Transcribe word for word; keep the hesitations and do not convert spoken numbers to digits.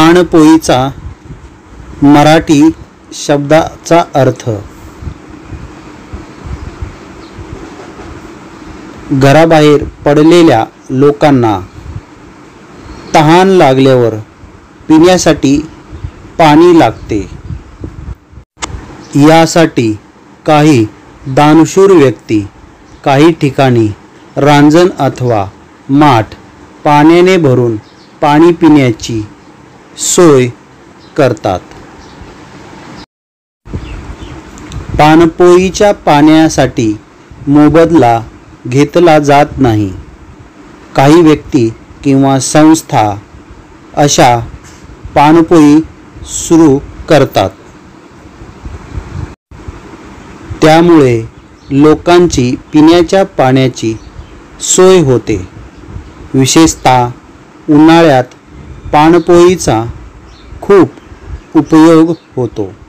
पाणपोईचा मराठी शब्दाचा अर्थ घराबाहेर पडलेल्या लोकांना तहान लागल्यावर पिण्यासाठी पाणी लागते। यासाठी काही दानशूर व्यक्ती काही ठिकाणी रांजण अथवा माठ पाण्याने भरून पाणी पिण्याची सोय करतात। पाणपोईच्या पाण्यासाठी मोबदला घेतला जात नाही। काही व्यक्ती किंवा संस्था अशा पाणपोई सुरू करतात, त्यामुळे लोकांची पिण्याच्या पाण्याची सोय होते। विशेषतः उन्हाळ्यात पाणपोईचा खूप उपयोग होतो।